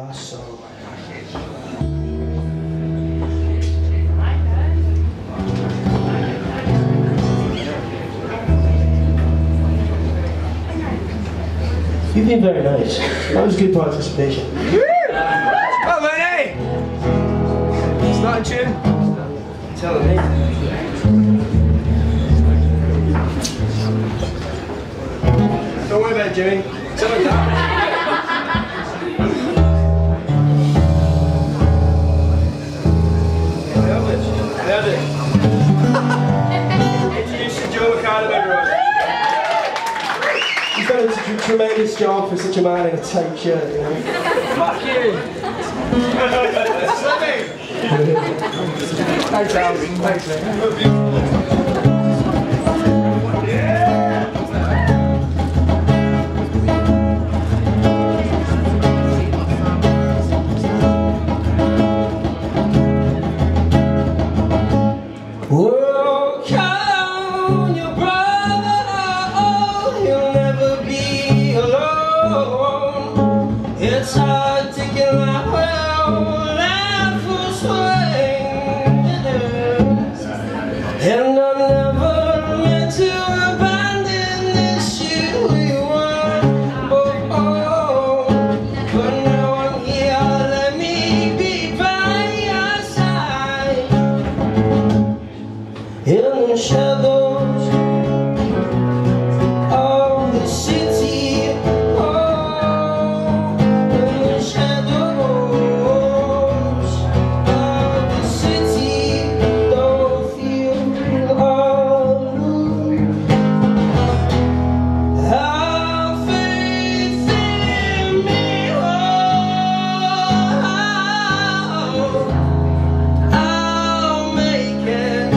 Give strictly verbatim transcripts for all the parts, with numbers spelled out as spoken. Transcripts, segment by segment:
last song. You've been very nice. That was good participation. Oh, Lennie! It's not a tune. Tell me. Don't worry about it, Jimmy. Tell him that. Nailed it. Introduce you to Joe McCann, everyone. He's done a tremendous job for such a man in a tight shirt, you know. Fuck you! Slimming! Thanks, Al. Thanks, mate. Oh, count your brother, oh, he'll never be alone. It's hard to get my well, life will swing. And I'm never meant to abandon this shit we want. Oh, oh, but now I'm here, let me be by your side. In the shadows of the city, oh, in the shadows of the city, don't feel alone. Have faith in me, oh, I'll make it.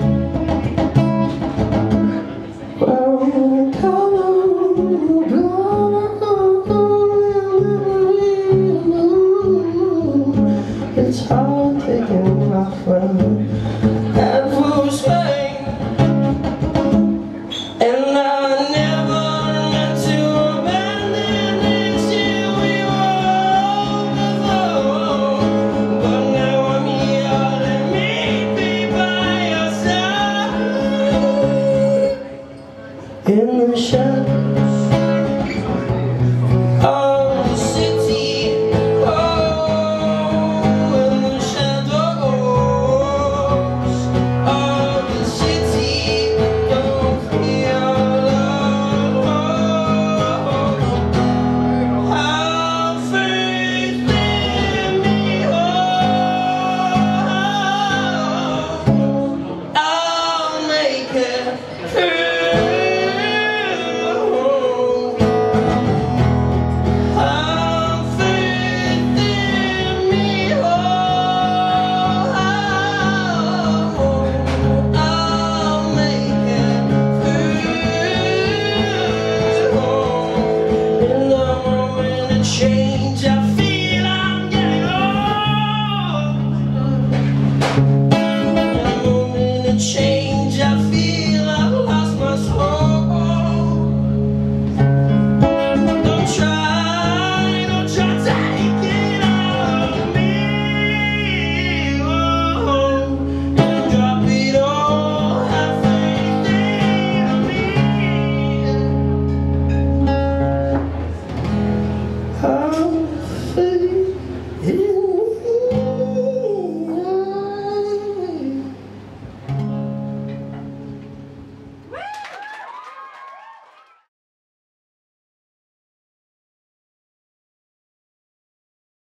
Well, come on,